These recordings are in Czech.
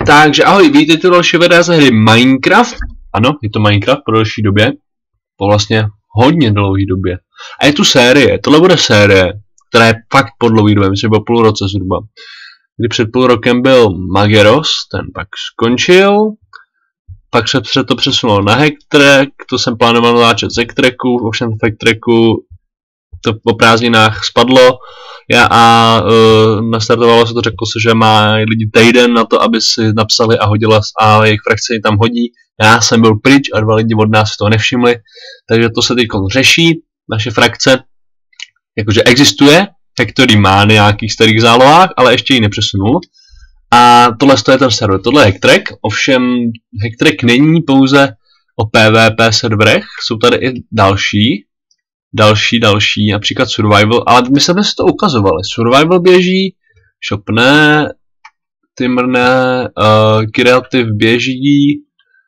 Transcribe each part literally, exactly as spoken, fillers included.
Takže ahoj, vítejte u další videa ze hry Minecraft. Ano, je to Minecraft po delší době. Po vlastně hodně dlouhé době. A je tu série, tohle bude série, která je fakt po dlouhé době, myslím, že bylo půl roce zhruba. Kdy před půl rokem byl Mageros, ten pak skončil. Pak se to přesunulo na Hacktrack, to jsem plánoval natáčet z Hacktracku, ovšem v Hacktracku to po prázdninách spadlo. Já a uh, nastartovalo se to, řeklo se, že má lidi týden na to, aby si napsali a hodila a jejich frakce tam hodí. Já jsem byl pryč a dva lidi od nás to nevšimli, takže to se teď řeší, naše frakce. Jakože existuje, Hectory má nějakých starých zálohách, ale ještě ji nepřesunul. A tohle je ten server, tohle je Hacktrack, ovšem Hacktrack není pouze o PvP serverech, jsou tady i další. Další, další, například Survival, ale my jsme si to ukazovali. Survival běží, Shop ne, Timber ne, uh, Creative běží,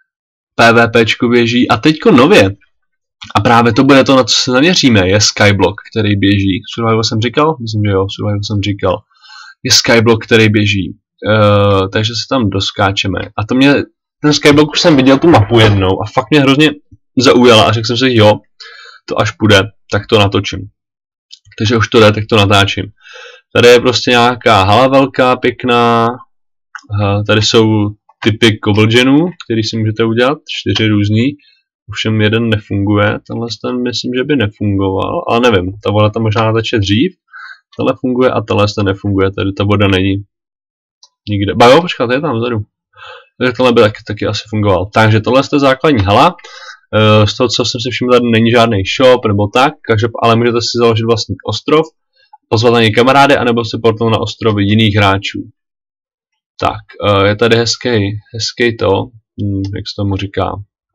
PvPčko běží a teďko nově. A právě to bude to, na co se zaměříme, je Skyblock, který běží. Survival jsem říkal? Myslím, že jo, Survival jsem říkal. Je Skyblock, který běží. Uh, takže se tam doskáčeme. A to mě, ten Skyblock už jsem viděl tu mapu jednou a fakt mě hrozně zaujala a řekl jsem si, jo, to až půjde, tak to natočím. Takže už to jde, tak to natáčím. Tady je prostě nějaká hala velká, pěkná. Tady jsou typy cobblegenů, který si můžete udělat, čtyři různý. Ovšem jeden nefunguje, tenhle ten myslím, že by nefungoval, ale nevím, ta voda tam možná nateče dřív. Tohle funguje a tenhle ten nefunguje, tady ta voda není. Nikde. Ba jo, počkat, je tam vzadu. Takže tohle by taky, taky asi fungoval. Takže tohle je základní hala. Z toho, co jsem si všiml, tady není žádný shop nebo tak, takže, ale můžete si založit vlastní ostrov, pozvat na něj kamarády, anebo se portnout na ostrovy jiných hráčů. Tak, je tady hezký, hezký to, jak se tomu říká,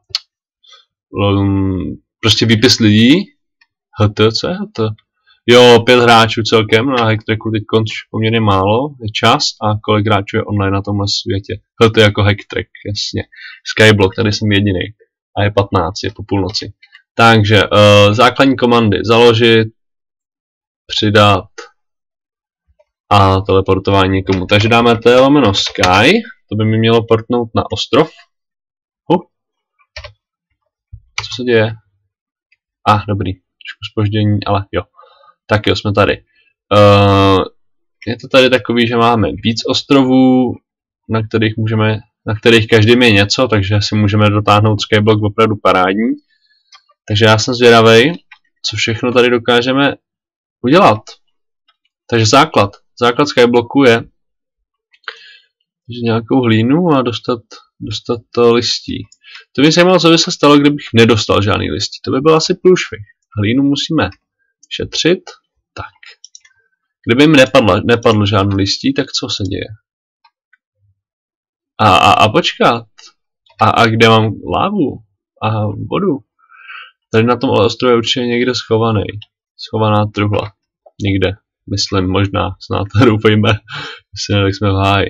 prostě výpis lidí, ht, co je ht? Jo, pět hráčů celkem, na Hacktracku teď konč poměrně málo, je čas a kolik hráčů je online na tomhle světě. Ht jako Hacktrack, jasně. Skyblock, tady jsem jediný. A je patnáct, je po půlnoci. Takže uh, základní komandy založit, přidat a teleportování někomu. Takže dáme T lomeno Sky, to by mi mělo portnout na ostrov. Huh. Co se děje? Ah, dobrý, trošku zpoždění, ale jo. Tak jo, jsme tady. Uh, je to tady takový, že máme víc ostrovů, na kterých můžeme na kterých každým je něco, takže si můžeme dotáhnout Skyblock opravdu parádní. Takže já jsem zvědavej, co všechno tady dokážeme udělat. Takže základ. Základ Skyblocku je že nějakou hlínu a dostat, dostat to listí. To by se zajímalo, co by se stalo, kdybych nedostal žádný listí. To by byl asi průšvih. Hlínu musíme šetřit. Tak. Kdyby jim nepadlo, nepadlo žádný listí, tak co se děje? A, a, a počkat. A, a kde mám lávu? A vodu? Tady na tom ostrově je určitě někde schovaný. Schovaná truhla. Někde. Myslím, možná. Snad doufejme. Myslím, tak jsme v háji.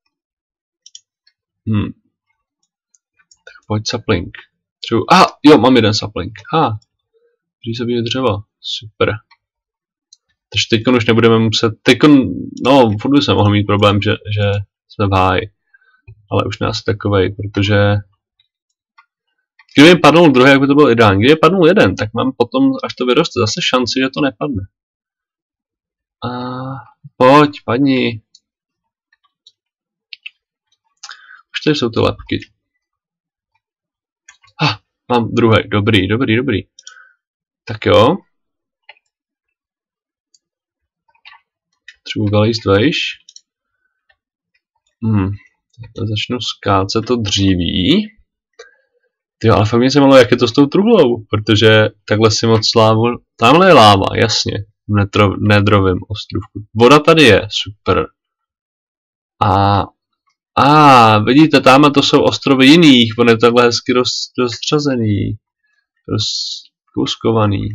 Hm. Tak pojď sapling. Třeba... Aha, jo, mám jeden sapling. Ha. Můžu se být dřeva. Super. Takže teď už nebudeme muset... Teďkon... No, furt jsem mohl mít problém, že, že jsme v háji. Ale už nás takovej, protože kdyby padnul druhý, jak by to bylo ideální. Kdyby padnul jeden, tak mám potom, až to vyroste, zase šanci, že to nepadne. A pojď, padni. Už tady jsou ty lepky. Ha, mám druhý, dobrý, dobrý, dobrý. Tak jo. Třeba vylíst vejš. Hmm. Začnu skácet to dříví. Tyjo, ale fakt mě zajímalo, jak je to s tou truhlou, protože takhle si moc lávu... Tamhle je láva, jasně, v netro, nedrovém ostrovku. Voda tady je, super. A... A, vidíte, tamhle to jsou ostrovy jiných, on je takhle hezky roz, rozřazený. Rozkouskovaný.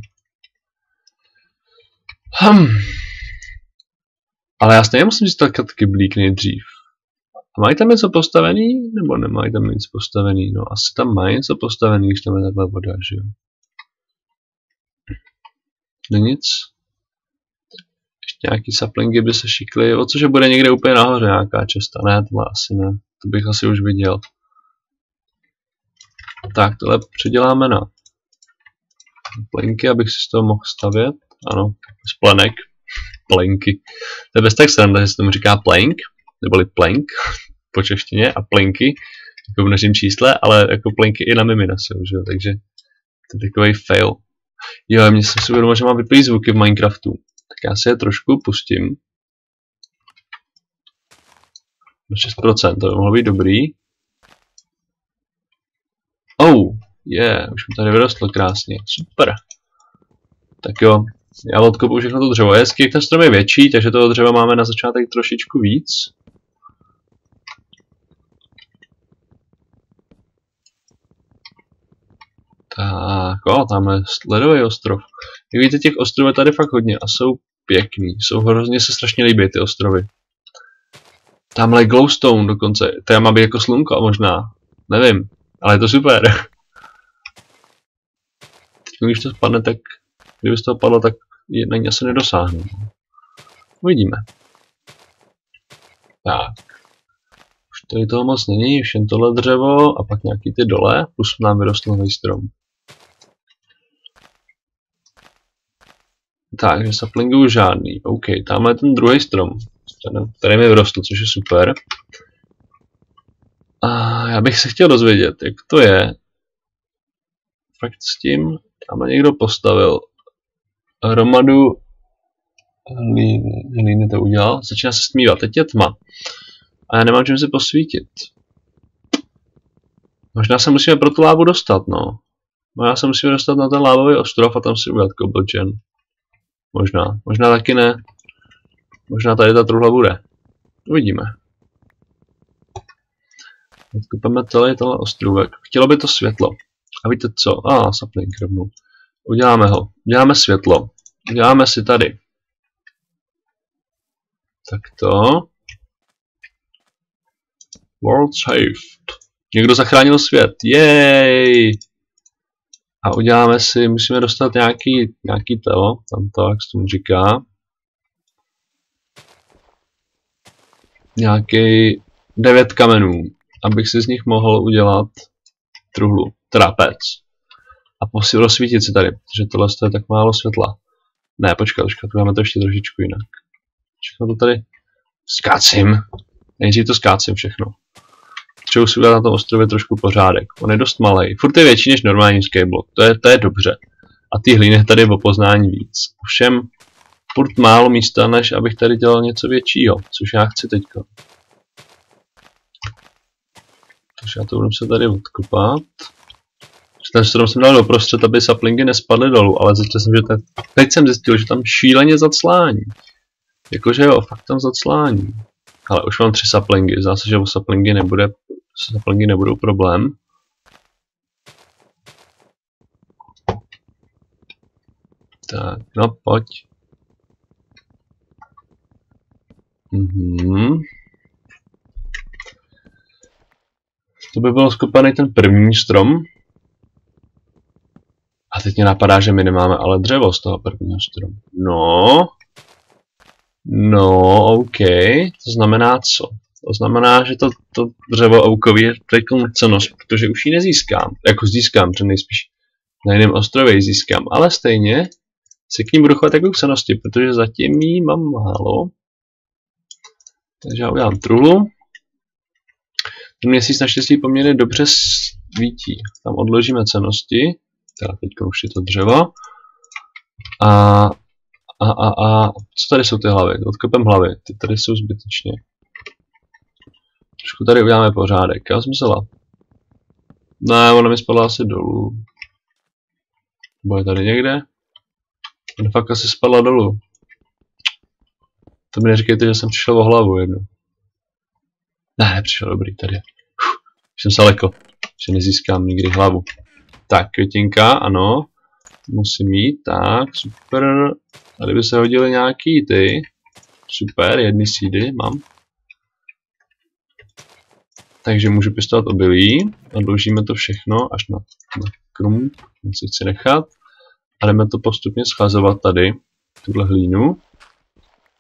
Hm. Ale já stejně musím získat kyblík nejdřív. A mají tam něco postavený, nebo nemají tam nic postavený? No asi tam mají něco postavený, když tam je takhle voda, že jo? No nic. Ještě nějaký saplingy by se šikly, o cože bude někde úplně nahoře nějaká česta, ne, tohle asi ne, to bych asi už viděl. Tak, tohle předěláme na plenky, abych si z toho mohl stavět, ano, z plenek, plenky. To je bez tak sranda, že se tomu říká plank, neboli plank po češtině a plenky, jako v množím čísle, ale jako plenky i na mimina jsou, že jo, takže to je takový fail. Jo, mě jsem si uvědomil, že mám vyplý zvuky v Minecraftu. Tak já si je trošku pustím. Na šest procent, to by mohlo být dobrý. Oh, je, yeah, už mi tady vyrostlo krásně, super. Tak jo, já odkopu všechno to dřevo. Je hezky, jak ten strom je větší, takže toho dřeva máme na začátek trošičku víc. Tak, o, tam je ledový ostrov. Jak víte, těch ostrovů je tady fakt hodně a jsou pěkný. Jsou hrozně, se strašně líbí ty ostrovy. Tamhle glowstone dokonce. To má být jako slunko možná. Nevím, ale je to super. Teď, když to spadne, tak kdyby z toho padlo, tak na ní asi nedosáhnu. Uvidíme. Tak. Už tady toho moc není, už jen tohle dřevo a pak nějaký ty dole, plus nám vyrostl nový strom. Takže saplingů žádný. OK, tamhle je ten druhý strom, který mi vyrostl, což je super. A já bych se chtěl dozvědět, jak to je. Fakt s tím, tamhle někdo postavil hromadu hlíny, hlíny to udělal, začíná se stmívat, teď je tma. A já nemám čím si posvítit. Možná se musíme pro tu lávu dostat, no. Možná se musíme dostat na ten lávový ostrov a tam si udělat cobblegen. Možná, možná taky ne. Možná tady ta truhla bude. Uvidíme. Odkupeme celý tenhle ostrůvek. Chtělo by to světlo. A víte co? A, ah, sapling rovnou. Uděláme ho. Uděláme světlo. Uděláme si tady. Tak to. World saved. Někdo zachránil svět. Jej! A uděláme si, musíme dostat nějaký, nějaký telo, tam to, jak se tomu říká. Nějaký devět kamenů, abych si z nich mohl udělat truhlu, trapec. A posil rozsvítit si tady, protože tohle je tak málo světla. Ne, počkat, počkat, máme to ještě trošičku jinak. Všechno to tady skácím. Nejdřív to skácím všechno. Třeba si udělat na tom ostrově trošku pořádek. On je dost malý. Furt je větší než normální skyblock. To je, to je dobře. A ty hlíny tady o poznání víc. Ovšem, furt málo místa, než abych tady dělal něco většího. Což já chci teďka. Takže já to budu se tady odkopat. Ten strom jsem dal doprostřed, aby saplingy nespadly dolů, ale zjistil jsem, že ten... teď jsem zjistil, že tam šíleně zaclání. Jakože jo, fakt tam zaclání. Ale už mám tři saplingy, zdá se, že o saplingy nebude, saplingy nebudou problém. Tak, no pojď. Mhm. To by byl skopaný ten první strom. A teď mě napadá, že my nemáme ale dřevo z toho prvního stromu. No. No, OK. To znamená co? To znamená, že to, to dřevo oukový je teď cenost, protože už ji nezískám. Jako získám, že nejspíš na jiném ostrově ji získám. Ale stejně si k ní budu chovat jako k cenosti, protože zatím jí mám málo. Takže já udělám truhlu. Ten měsíc naštěstí poměrně dobře svítí. Tam odložíme cenosti. Teda teď už je to dřevo. A, a, a, a co tady jsou ty hlavy? Odkopem hlavy. Ty tady jsou zbytečně. Trošku tady uděláme pořádek. Já jsem myslela. Ne, ona mi spadla asi dolů. Bude tady někde? Ona fakt asi spadla dolů. To mi neříkejte, že jsem přišel o hlavu jednu. Ne, nepřišel, dobrý, tady. Uf, jsem se lekl, že nezískám nikdy hlavu. Tak, květinka, ano. Musím mít, tak, super. Tady by se hodily nějaký ty. Super, jedny seedy mám. Takže můžu pěstovat obilí. Odložíme to všechno až na, na krum, ten si chci nechat. A jdeme to postupně schazovat tady, tuhle hlínu.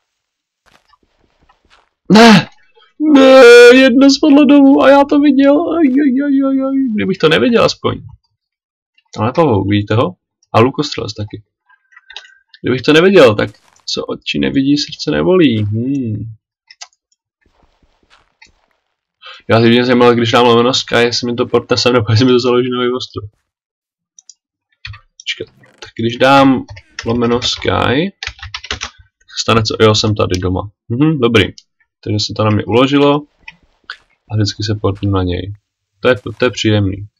Ne! Ne, jedno spadlo dolů a já to viděl. Aj, aj, aj, aj, aj. Kdybych to neviděl aspoň. Ale pavouk, vidíte ho? A lukostřelec taky. Kdybych to neviděl, tak co oči nevidí, srdce nevolí. Hmm. Já si mě zajímalo, když dám lomeno Sky, jestli mi to porta sem, nebo jestli mi to založí nový ostrov. Počkat. Tak když dám lomeno Sky, stane co? Jo, jsem tady doma. Mhm, dobrý. Takže se to na mě uložilo a vždycky se portnu na něj. To je, to je příjemný.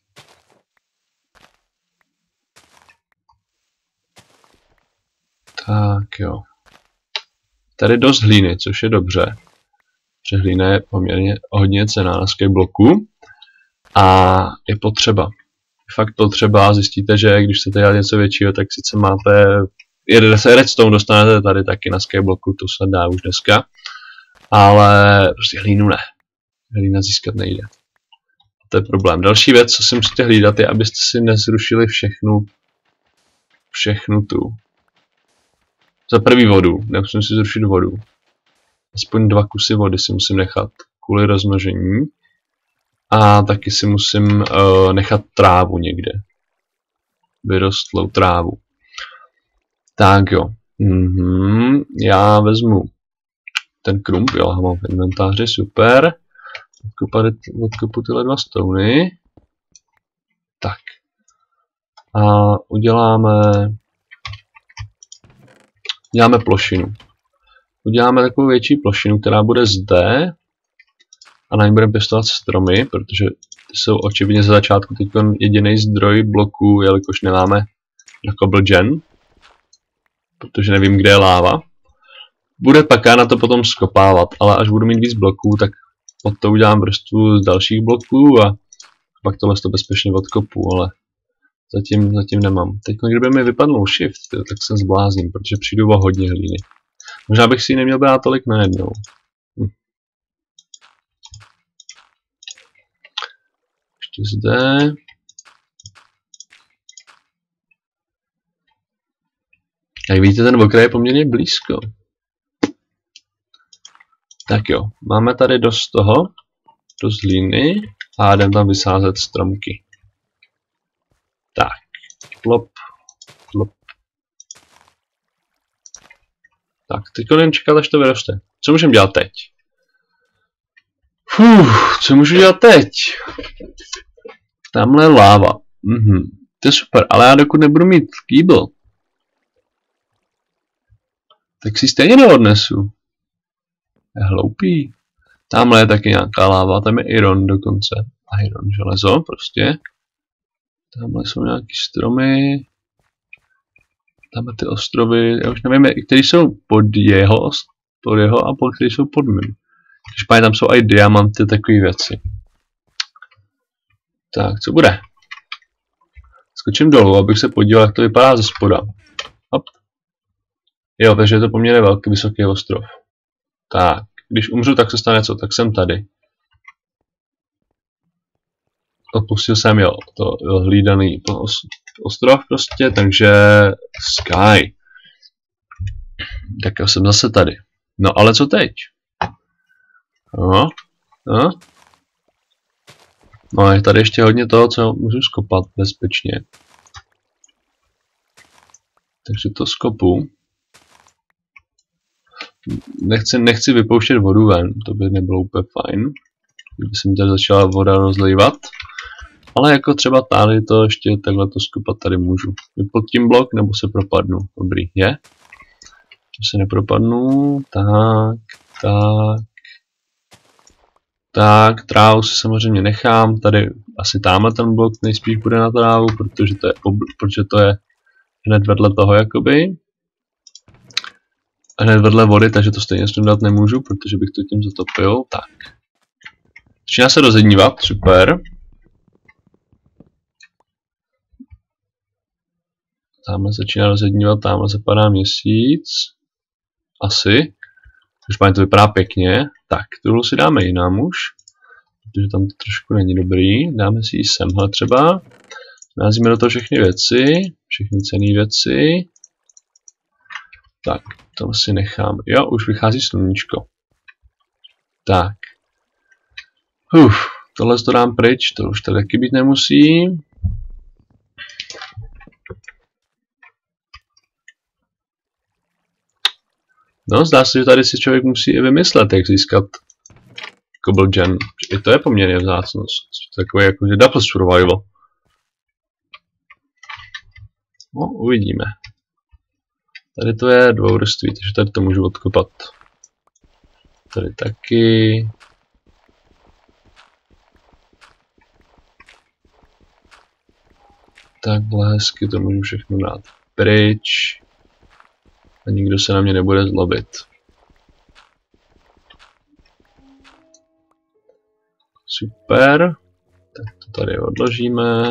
Tak jo. Tady dost hlíny, což je dobře. Protože hlína je poměrně hodně cenná na skybloku. A je potřeba. Fakt potřeba, zjistíte, že když chcete dělat něco většího, tak sice máte... Jeden se redstone dostanete tady taky na skybloku, to se dá už dneska. Ale prostě hlínu ne. Hlína získat nejde. To je problém. Další věc, co si musíte hlídat, je, abyste si nezrušili všechnu... Všechnu tu... Za první vodu. Nemusím si zrušit vodu. Aspoň dva kusy vody si musím nechat kvůli rozmnožení. A taky si musím uh, nechat trávu někde. Vyrostlou trávu. Tak jo. Mhm. Já vezmu ten krump, jo, mám v inventáři, super. Odkopu tyhle dva stony. Tak. A uděláme... Uděláme plošinu. Uděláme takovou větší plošinu, která bude zde. A na ní budeme pěstovat stromy, protože ty jsou očividně za začátku teď jediný zdroj bloků, jelikož nemáme na cobblegen. Protože nevím, kde je láva. Bude pak na to potom skopávat, ale až budu mít víc bloků, tak pod to udělám vrstvu z dalších bloků a pak tohle to bezpečně odkopu, ale zatím, zatím nemám. Teď, kdyby mi vypadnul shift, tak se zblázním, protože přijdu o hodně hlíny. Možná bych si ji neměl brát tolik najednou. Hm. Ještě zde. Jak vidíte, ten okraj je poměrně blízko. Tak jo, máme tady dost toho, dost hlíny a jdem tam vysázet stromky. Tak, klop, klop. Tak, teď jen čekat, až to vyroste. Co můžeme dělat teď? Fuh, co můžu dělat teď? Tamhle je láva. Mhm, to je super, ale já dokud nebudu mít kýbl, tak si stejně neodnesu. Je hloupý. Tamhle je taky nějaká láva, tam je iron dokonce. Iron, železo prostě. Tamhle jsou nějaký stromy. Tamhle ty ostrovy, já už nevím, který jsou pod jeho, pod jeho a pod který jsou pod mým. Když tam jsou i diamanty, takové věci. Tak, co bude? Skočím dolů, abych se podíval, jak to vypadá ze spoda. Hop. Jo, takže je to poměrně velký, vysoký ostrov. Tak, když umřu, tak se stane co? Tak jsem tady. Opustil jsem, jo, to hlídaný ostrov prostě, takže Sky. Tak já jsem zase tady. No ale co teď? No, no. No je tady ještě hodně toho, co můžu skopat bezpečně. Takže to skopu. Nechci, nechci vypouštět vodu ven, to by nebylo úplně fajn. Kdyby se mi tady začala voda rozlívat. Ale jako třeba tady to ještě takhle to skopat tady můžu. Pod tím blok nebo se propadnu. Dobrý, je? Že se nepropadnu. Tak, tak. Tak, trávu si samozřejmě nechám. Tady asi tamhle ten blok nejspíš bude na trávu, protože to je, protože to je hned vedle toho jakoby. Hned vedle vody, takže to stejně s tím dát nemůžu, protože bych to tím zatopil. Tak. Začíná se rozednívat, super. Tamhle začíná rozednívat, tamhle zapadá měsíc. Asi. Už páně to vypadá pěkně. Tak, tohle si dáme jinam už. Protože tam to trošku není dobrý. Dáme si ji semhle třeba. Názíme do toho všechny věci. Všechny cenné věci. Tak, to si nechám. Jo, už vychází sluníčko. Tak. Uf, tohle to dám pryč, to už tady taky být nemusí. No, zdá se, že tady si člověk musí i vymyslet, jak získat Cobble Gen. I to je poměrně vzácnost. Takové jako, že double survival. No, uvidíme. Tady to je dvouvrství, takže tady to můžu odkopat. Tady taky. Takhle hezky to můžu všechno dát pryč. A nikdo se na mě nebude zlobit. Super. Tak to tady odložíme.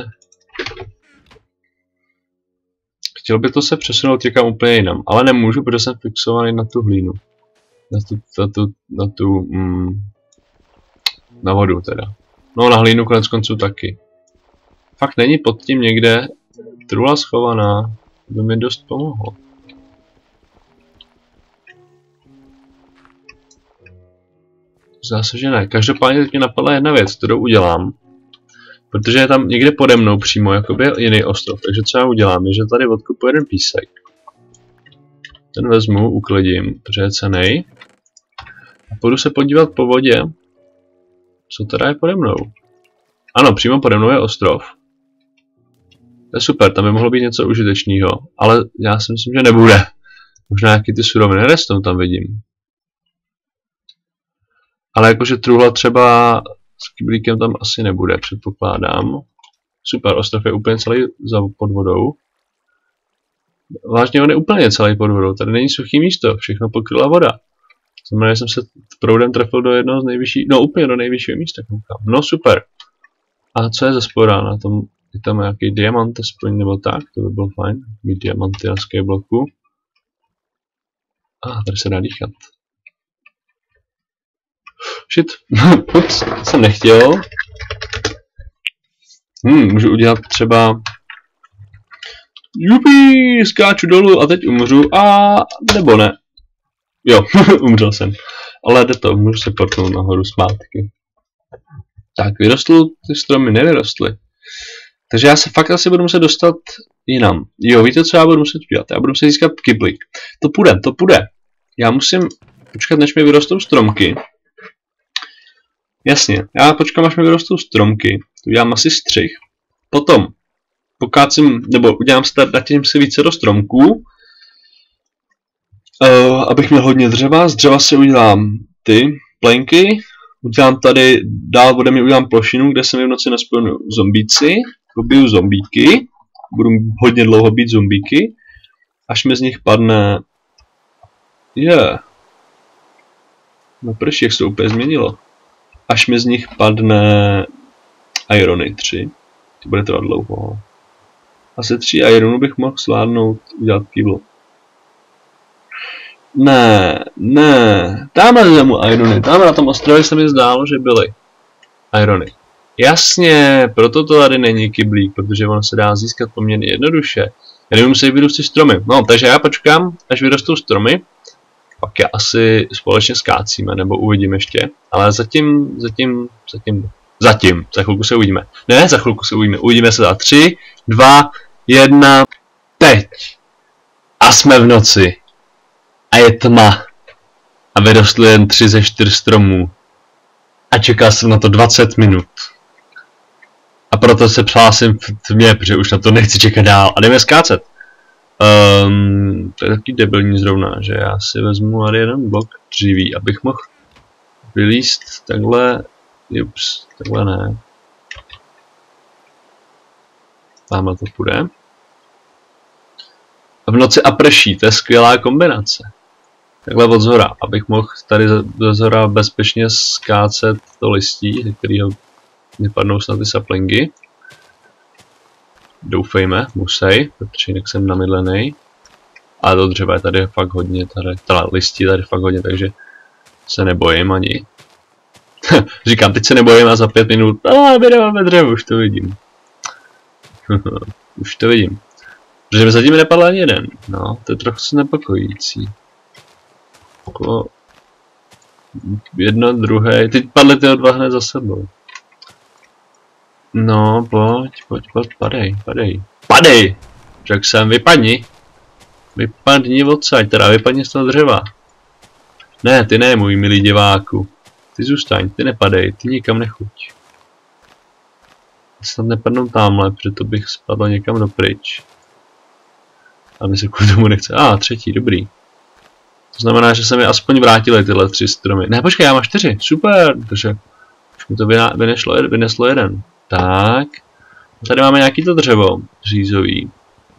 Chtěl by to se přesunout někam úplně jinam, ale nemůžu, protože jsem fixovaný na tu hlínu. Na tu, na tu, na tu, mm, na vodu teda. No na hlínu konec konců taky. Fakt není pod tím někde trula schovaná, by mi dost pomohlo. Zase, že ne. Každopádně teď mě napadla jedna věc, kterou udělám. Protože je tam někde pode mnou přímo jakoby jiný ostrov. Takže co já udělám, je, že tady odkupu jeden písek. Ten vezmu, uklidím, protože je cennej. A půjdu se podívat po vodě. Co teda je pode mnou? Ano, přímo pode mnou je ostrov. To je super, tam by mohlo být něco užitečného. Ale já si myslím, že nebude. Možná nějaký ty suroviny restou tam vidím. Ale jakože truhla třeba s kyblíkem tam asi nebude, předpokládám. Super, ostrov je úplně celý za pod vodou. Vážně on je úplně celý pod vodou, tady není suchý místo, všechno pokryla voda. Znamená, že jsem se proudem trefil do jednoho z nejvyšších, no úplně do nejvyššího místa, koukám. No super. A co je ze spora na tom, je tam nějaký diamant aspoň nebo tak, to by bylo fajn, mít diamanty na skybloku. A ah, tady se dá dýchat. Shit, ups, jsem nechtěl. Hmm, můžu udělat třeba... Jupi, skáču dolů a teď umřu a... nebo ne. Jo, umřel jsem. Ale jde to, můžu se portnout nahoru zpátky. Tak, vyrostl, ty stromy nevyrostly. Takže já se fakt asi budu muset dostat jinam. Jo, víte, co já budu muset udělat? Já budu muset získat kyblík. To půjde, to půjde. Já musím počkat, než mi vyrostou stromky. Jasně, já počkám, až mi vyrostou stromky. Udělám asi střih. Potom pokácím, nebo udělám si, datím si více do stromků. Uh, abych měl hodně dřeva. Z dřeva si udělám ty plenky. Udělám tady, dál bude mi udělám plošinu, kde se mi v noci naspojím zombíci. Pobiju zombíky. Budu hodně dlouho být zombíky. Až mi z nich padne... Je. Yeah. No prší, jak se to úplně změnilo. Až mi z nich padne irony tři. To bude trvat dlouho. Asi tři ironů bych mohl zvládnout udělat kýbl. Ne, ne. Tamhle zemu irony. Tamhle na tom ostrově se mi zdálo, že byly irony. Jasně, proto to tady není kyblík, protože ono se dá získat poměrně jednoduše. Já nevím, musí vyrůst stromy. No, takže já počkám, až vyrostou stromy. Pak je asi společně skácíme, nebo uvidíme ještě. Ale zatím, zatím, zatím, zatím, za chvilku se uvidíme. Ne, za chvilku se uvidíme. Uvidíme se za tři, dva, jedna, teď. A jsme v noci. A je tma. A vyrostly jen tři ze čtyř stromů. A čekal jsem na to dvacet minut. A proto se přihlásím v tmě, protože už na to nechci čekat dál. A jdeme skácet. Um, to je taky debilní zrovna, že já si vezmu tady jeden blok dříví, abych mohl vylíst takhle, jups, takhle ne. Tamhle to půjde. V noci a prší, to je skvělá kombinace. Takhle od zhora, abych mohl tady ze zhora bezpečně skácet to listí, ze kterého vypadnou snad ty saplingy. Doufejme, musej, protože jinak jsem namydlený. A to dřeva je tady fakt hodně, tady, tady listí tady fakt hodně, takže se nebojím ani. Říkám, teď se nebojím a za pět minut, a my nemáme dřevo, už to vidím. Už to vidím. Protože mi zatím nepadl ani jeden, no, to je trochu znepokojící. Jako... Jedno, druhé, teď padly ty dva hned za sebou. No, pojď, pojď, pojď, padej, padej. Padej! Řekl jsem, vypadni. Vypadni odsaď, teda vypadni z toho dřeva. Ne, ty ne, můj milý diváku. Ty zůstaň, ty nepadej, ty nikam nechuť. Snad nepadnou tamhle, protože bych spadl někam dopryč. A mi se kvůli tomu nechce. A, ah, třetí, dobrý. To znamená, že se mi aspoň vrátily tyhle tři stromy. Ne, počkej, já mám čtyři, super, protože už mi to vyneslo, vyneslo jeden. Tak. Tady máme nějaký to dřevo řízový.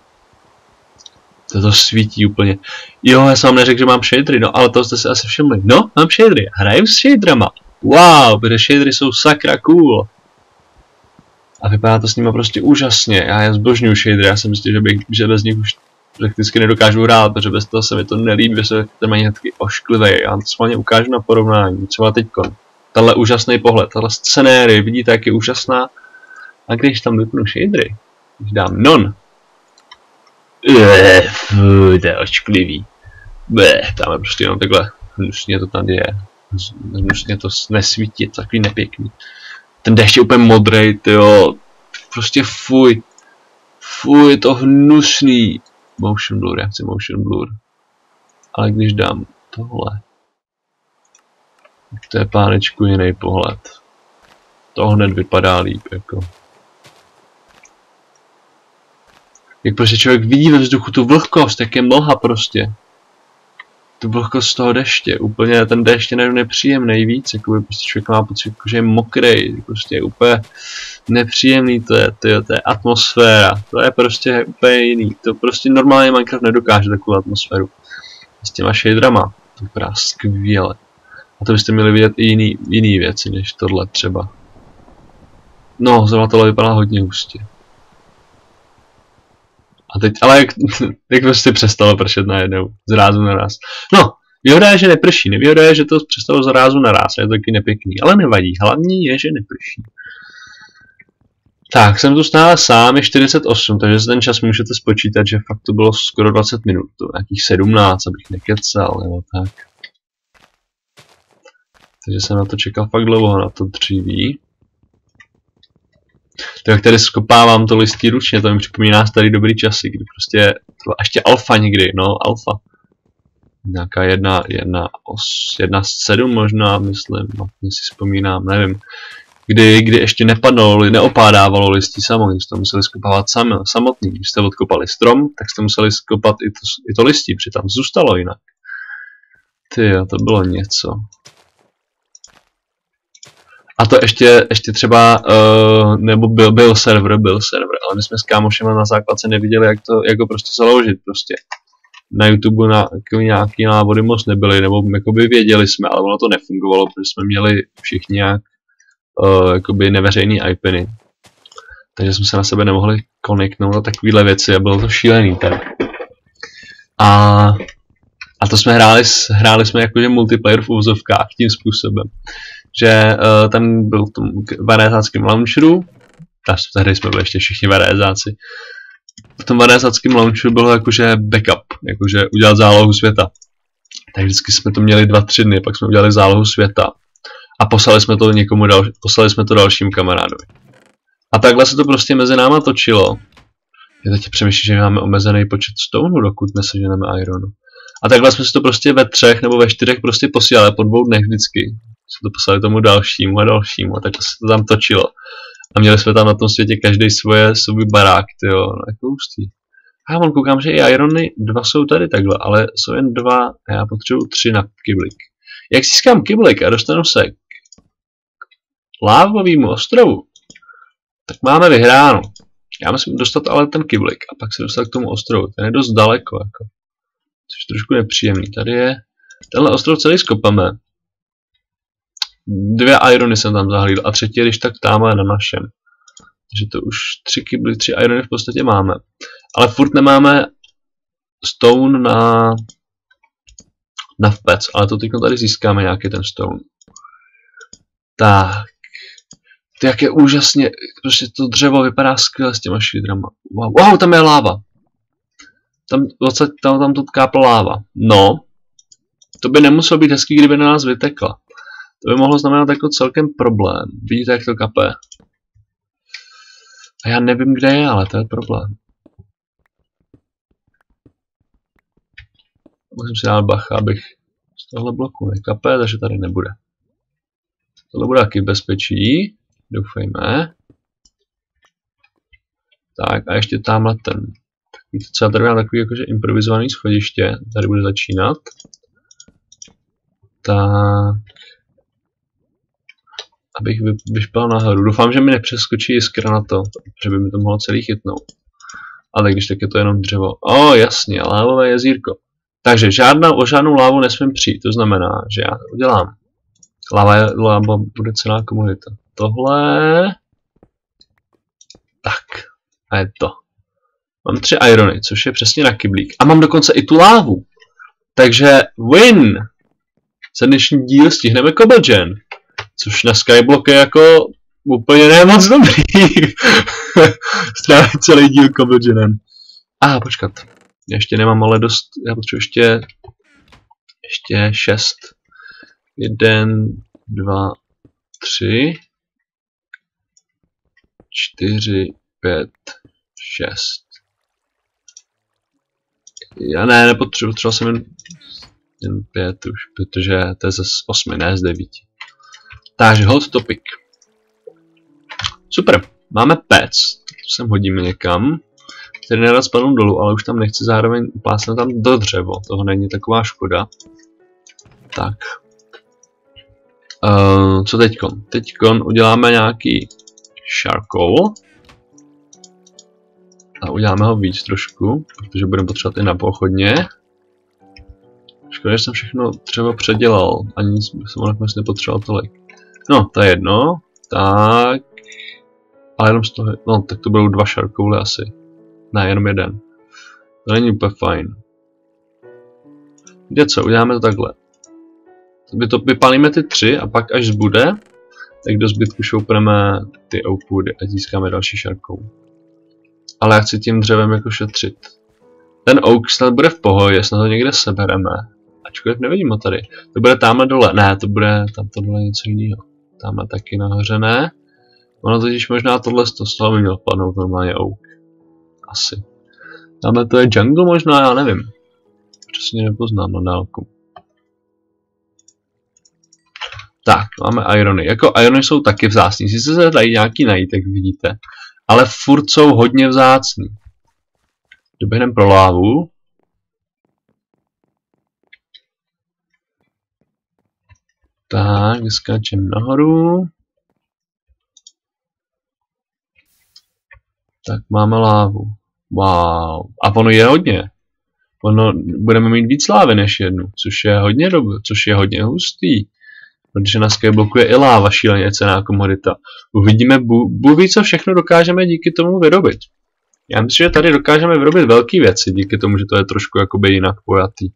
To svítí úplně. Jo, já jsem vám neřekl, že mám shadery, no ale to jste si asi všimli. No, mám shadery, hraju s shaderama. Wow, protože shadery jsou sakra cool. A vypadá to s nimi prostě úžasně. Já je zbožňuju shadery, já jsem myslel, že, bych, že bez nich už prakticky nedokážu hrát, protože bez toho se mi to nelíbí, že se to mají taky ošklivý. Já to schválně ukážu na porovnání, třeba teďko. Tenhle úžasný pohled, tahle scenérie, vidíte, jak je úžasná. A když tam vypnu shadery, když dám non, Eee, fuj, to je očklivý. Bleh, tam je prostě jenom takhle. Hnusně to tady je. Hnusně to nesvítí, je to takový nepěkný. Ten déšť je úplně modrej, tyjo. Prostě fuj. Fuj, je to hnusný. Motion blur, já chci motion blur. Ale když dám tohle, to je pánečku jiný pohled. To hned vypadá líp, jako. Jak prostě člověk vidí ve vzduchu tu vlhkost, jak je mlha prostě. Tu vlhkost z toho deště, úplně ten déšť je nepříjemný víc, jako by prostě člověk má pocit, že je mokrý, prostě je úplně nepříjemný, to je, to je, to je atmosféra, to je prostě úplně jiný, to prostě normálně Minecraft nedokáže takovou atmosféru. S těma shaderama, to vypadá skvěle. A to byste měli vidět i jiný, jiný věci, než tohle třeba. No, zrovna tohle vypadá hodně hustě. A teď, ale jak, jak prostě přestalo pršet najednou, z rázu na ráz. No, výhoda je, že neprší, nevýhoda je, že to přestalo z rázu na ráz, je to taky nepěkný, ale nevadí, hlavní je, že neprší. Tak, jsem tu stále sám, je čtyřicet osm, takže ten čas můžete spočítat, že fakt to bylo skoro dvacet minut, to nějakých sedmnáct, abych nekecal, nebo tak. Takže jsem na to čekal fakt dlouho, na to dříví. To jak tady skopávám to listí ručně, to mi připomíná starý dobrý časy, kdy prostě, to ještě alfa někdy, no, alfa. Nějaká jedna, jedna, os, jedna z sedm možná, myslím, no, si vzpomínám, nevím. Kdy, kdy ještě nepadlo, neopádávalo listí samo, když jste to museli skopávat sami, samotný. Když jste odkopali strom, tak jste museli skopat i to, i to listí, protože tam zůstalo jinak. Tyjo, to bylo něco. A to ještě, ještě třeba, uh, nebo byl, byl server, byl server, ale my jsme s kámošema na základce neviděli, jak to, jak ho prostě založit prostě. Na YouTube na, jako nějaký návody moc nebyly, nebo jakoby věděli jsme, ale ono to nefungovalo, protože jsme měli všichni nějak uh, jakoby neveřejný I P ny. Takže jsme se na sebe nemohli konektnout na takovéhle věci a bylo to šílený tady. A, a to jsme hráli, hráli jsme jakože multiplayer v uvozovkách tím způsobem, že uh, tam byl v tom varezáckém launcheru, tehdy jsme byli ještě všichni varezáci, v tom varezáckém launcheru bylo jakože backup, jakože udělat zálohu světa. Tak vždycky jsme to měli dva, tři dny, pak jsme udělali zálohu světa a poslali jsme to někomu dal, poslali jsme to dalšímu kamarádovi. A takhle se to prostě mezi náma točilo. Já teď přemýšlím, že máme omezený počet stonů, dokud neseženeme ironu. A takhle jsme si to prostě ve třech nebo ve čtyřech prostě posílali po dvou dnech vždycky. Jsme to poslali tomu dalšímu a dalšímu a takhle se to tam točilo. A měli jsme tam na tom světě každý svoje svůj barák, tyjo, no jako hustý. A já mám koukám, že i irony dva jsou tady takhle, ale jsou jen dva a já potřebuji tři na kyblik. Jak získám kyblik a dostanu se k lávovému ostrovu, tak máme vyhráno. Já musím dostat ale ten kyblik a pak se dostat k tomu ostrovu, ten je dost daleko, jako. Což je trošku nepříjemný. Tady je, tenhle ostrov celý skopeme. Dvě irony jsem tam zahlídl a třetí je když tak tamhle na našem. Takže to už tři kybly, tři irony v podstatě máme. Ale furt nemáme stone na na vpec, ale to teď tady získáme nějaký ten stone. Tak. To jak je úžasně, prostě to dřevo vypadá skvěle s těma shaderama. Wow, wow, tam je láva. Tam, tam, tam to kápla láva. No. To by nemuselo být hezký, kdyby na nás vytekla. To by mohlo znamenat jako celkem problém. Vidíte, jak to kape? A já nevím, kde je, ale to je problém. Musím si dát bacha, abych z tohle bloku nekape, takže tady nebude. Tohle bude taky v bezpečí. Doufejme. Tak a ještě tamhle ten. Víte co, já tady mám takový jakože improvizovaný schodiště. Tady bude začínat. Tak. Abych vyšpal nahoru. Doufám, že mi nepřeskočí jiskra na to, že by mi to mohlo celý chytnout. Ale když tak je to jenom dřevo. O, jasně, lávové jezírko. Takže žádná, o žádnou lávu nesmím přijít. To znamená, že já to udělám. Láva, láva bude celá komodita. Tohle. Tak. A je to. Mám tři irony, což je přesně na kyblík. A mám dokonce i tu lávu. Takže win! Za dnešní díl stihneme Cobble Gen. Což na Skyblock je jako úplně ne moc dobrý. Strávit celý díl Cobble Genem. Aha, počkat. Ještě nemám ale dost, já potřebuji ještě, ještě šest. Jeden, dva, tři, čtyři, pět, šest. Já ne, nepotřebuji, potřeboval jsem jen, jen pět už, protože to je z osmi, ne z devíti. Takže hot topic. Super, máme pec, to sem hodíme někam. Který nerad spadnou dolů, ale už tam nechci zároveň plásnout tam do dřevo, toho není taková škoda. Tak. Uh, co teďkon? Teďkon uděláme nějaký charcoal. A uděláme ho víc trošku, protože budeme potřebovat i na pochodně. Škoda, že jsem všechno třeba předělal, ani nic jsem nakonec nepotřeboval tolik. No, to je jedno. Tak. Ale jenom z toho, no, tak to budou dva charcoaly asi. Ne, jenom jeden. To není úplně fajn. Víte co, uděláme to takhle. To vypálíme ty tři a pak až zbude, tak do zbytku šoupneme ty oakwoody a získáme další charcoal. Ale já chci tím dřevem jako šetřit. Ten oak snad bude v pohodě, snad ho někde sebereme. Ačkoliv nevidím ho tady. To bude tamhle dole. Ne, to bude tam to dole něco jiného. Tamhle taky nahoře ne. Ono totiž možná tohle z toho by měl padnout normálně oak. Asi. Tamhle to je jungle možná, já nevím. Přesně nepoznám na dálku. Tak, máme irony. Jako irony jsou taky vzácný. Sice se dají nějaký najít, jak vidíte. Ale furt jsou hodně vzácný. Doběhneme pro lávu. Tak, skáčeme nahoru. Tak máme lávu. Wow. A ono je hodně. Ono, budeme mít víc lávy než jednu, což je hodně dobré, což je hodně hustý. Protože na Skyblocku je i láva šíleně cenná komodita. Uvidíme, Bůh ví, co všechno dokážeme díky tomu vyrobit. Já myslím, že tady dokážeme vyrobit velké věci, díky tomu, že to je trošku jakoby jinak pojatý.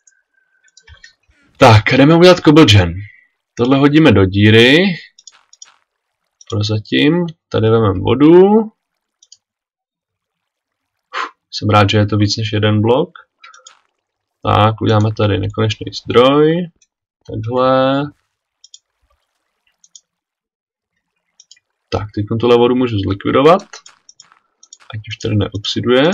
Tak, jdeme udělat Cobble Gen. Tohle hodíme do díry. Prozatím. Tady vezmeme vodu. Jsem rád, že je to víc než jeden blok. Tak, uděláme tady nekonečný zdroj. Takhle. Tak, teď tuhle vodu můžu zlikvidovat. Ať už tady neoxiduje.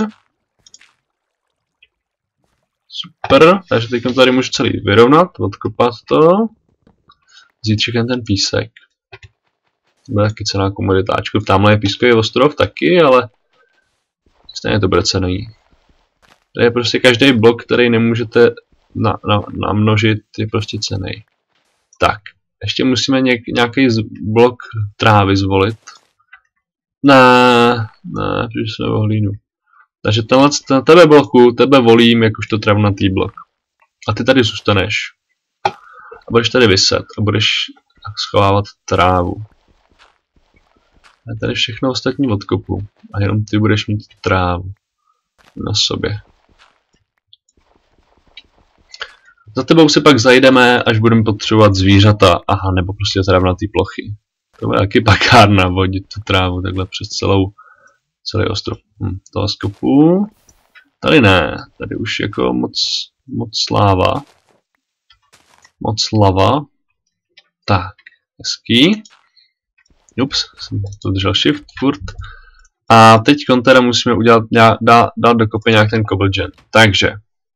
Super, takže teď tady můžu celý vyrovnat, odkopat to. Vzít všechny ten písek. To bude taky cenná komoditáčka. Tamhle je pískový ostrov taky, ale stejně to bude cenný. Tady je prostě každý blok, který nemůžete na, na, namnožit, je prostě cenný. Tak, ještě musíme něk, nějaký blok trávy zvolit. Ne, ne, protože jsme o hlínu. Takže tenhle, ten, tebe bloku, tebe volím jakožto travnatý blok. A ty tady zůstaneš. A budeš tady vyset a budeš schovávat trávu. A tady všechno ostatní odkopu. A jenom ty budeš mít trávu na sobě. Za tebou se pak zajdeme, až budeme potřebovat zvířata. Aha, nebo prostě travnatý plochy. To bude taky pakárna vodit tu trávu takhle přes celou, celý ostrov. Hm, tohle skopu. Tady ne, tady už jako moc, moc láva. Moc lava. Tak, hezký. Ups, jsem to držel shift furt. A teď teda musíme udělat, dát, dát dokopy nějak ten cobblegen. Takže.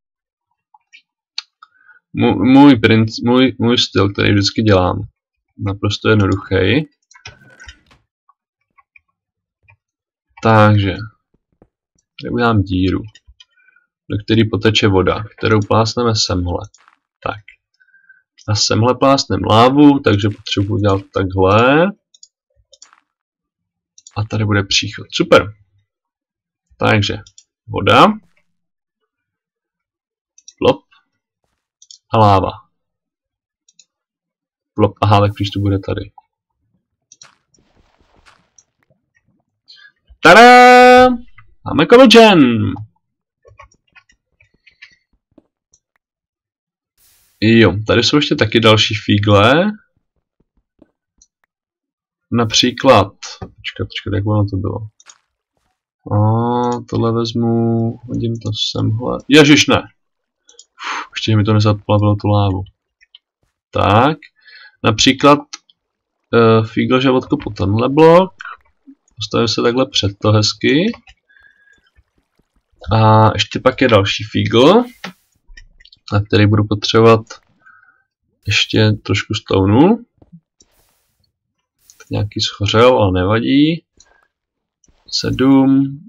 Můj, můj, princ, můj, můj styl, který vždycky dělám. Naprosto jednoduchý. Takže. Tady udělám díru, do který poteče voda, kterou plásneme semhle. Tak. A semhle plásnem lávu, takže potřebuji udělat takhle. A tady bude příchod. Super. Takže voda. Plop. A láva. Plop. Aha, tak přístup bude tady. Tada! Máme cobblegen! Jo, tady jsou ještě taky další fígle. Například, počkat, počkat, jak ono to bylo. A tohle vezmu, hodím to semhle. Ježiš, ne. Uf, ještě mi to nezaplavilo tu lávu. Tak, například uh, fígle žavotko po tenhle blok. Postavím se takhle před to hezky. A ještě pak je další fígl, na který budu potřebovat ještě trošku stoneu. Nějaký schořel, ale nevadí. sedm,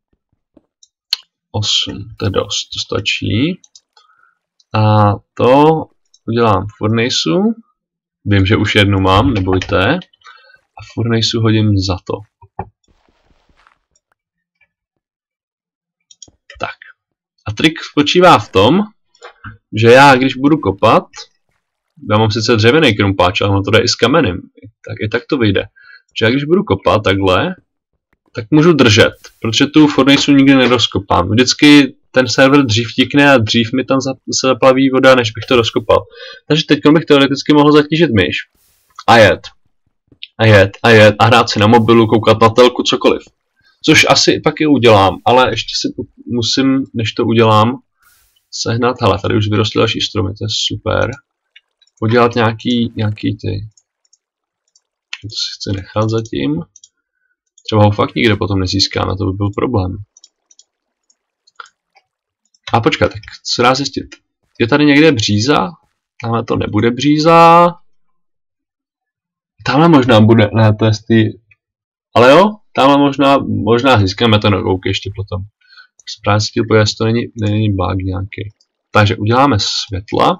osm, to je dost, to stačí. A to udělám v furnaceu. Vím, že už jednu mám, nebojte. A v furnaceu hodím za to. Tak. A trik spočívá v tom, že já, když budu kopat, já mám sice dřevěný krumpáč, ale ono to jde i s kamenem, tak i tak to vyjde. Že já když budu kopat takhle, tak můžu držet, protože tu furnaceu nikdy nerozkopám. Vždycky ten server dřív tikne a dřív mi tam zaplaví voda, než bych to rozkopal. Takže teď bych teoreticky mohl zatížit myš a jet. A jet, a jet, a hrát si na mobilu, koukat na telku, cokoliv. Což asi pak i udělám, ale ještě si musím, než to udělám, sehnat, hele, tady už vyrostly další stromy, to je super. Udělat nějaký, nějaký ty. To si chci nechat zatím. Třeba ho fakt nikde potom nezískáme, to by byl problém. A počkat, tak co dá zjistit? Je tady někde bříza? Tamhle to nebude bříza. Tamhle možná bude, ne, to je ty. Ale jo, tamhle možná, možná získáme ten oak ještě potom. Správně si chtěl podívat, jestli to není, není bug nějaký. Takže uděláme světla.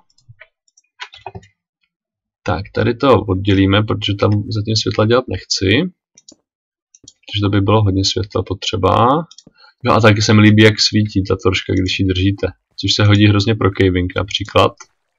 Tak, tady to oddělíme, protože tam zatím světla dělat nechci. Takže to by bylo hodně světla potřeba. No a taky se mi líbí, jak svítí ta torška, když ji držíte. Což se hodí hrozně pro caving například.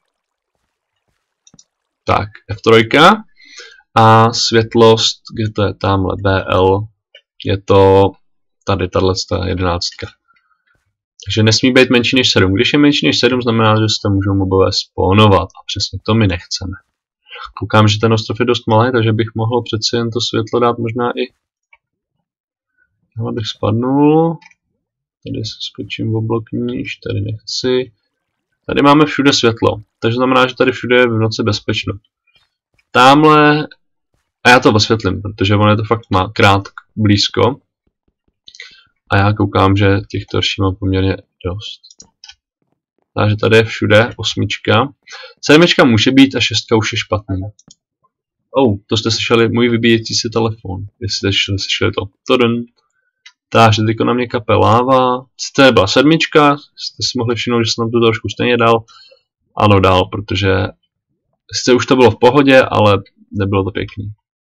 Tak, F tři. A světlost, kde to je tamhle, B L, je to tady, tato jedenáctka. Takže nesmí být menší než sedm. Když je menší než sedm, znamená, že se tam můžou mobové spawnovat. A přesně to my nechceme. Koukám, že ten ostrov je dost malý, takže bych mohl přeci jen to světlo dát možná i. Tohle bych spadnul. Tady se skočím o blok níž, tady nechci. Tady máme všude světlo. Takže znamená, že tady všude je v noci bezpečno. Támhle. A já to osvětlím, protože ono je to fakt má krát blízko. A já koukám, že těch torší mám poměrně dost. Takže tady je všude osmička. Sedmička může být a šestka už je špatný. Oh, to jste slyšeli, můj vybíjecí se telefon. Jestli jste slyšeli to. Todun. Takže teďko na mě kape láva. To byla sedmička, jste si mohli všimnout, že jsem tam tu trošku stejně dal. Ano, dal, protože sice už to bylo v pohodě, ale nebylo to pěkný.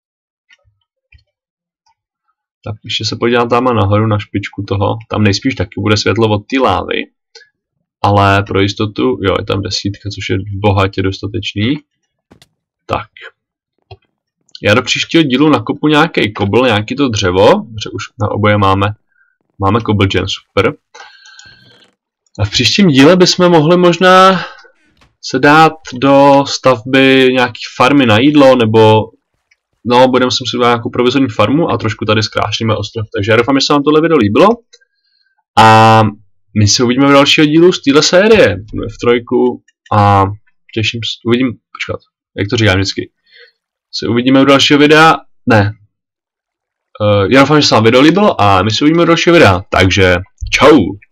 Tak ještě se podívám tam nahoru na špičku toho. Tam nejspíš taky bude světlo od té lávy. Ale pro jistotu, jo, je tam desítka, což je bohatě dostatečný. Tak. Já do příštího dílu nakopu nějaký kobl, nějaký to dřevo, protože už na oboje máme, máme cobblegen, super. A v příštím díle bychom mohli možná se dát do stavby nějaký farmy na jídlo, nebo no, budeme si muset dát nějakou provizorní farmu a trošku tady zkrášlíme ostrov. Takže já doufám, že se vám tohle video líbilo. A my se uvidíme v dalšího dílu z téhle série. V trojku a těším se, uvidím, počkat, jak to říkám vždycky. Se uvidíme u dalšího videa, ne. Uh, já doufám, že se vám video líbilo a my se uvidíme u dalšího videa, takže čau.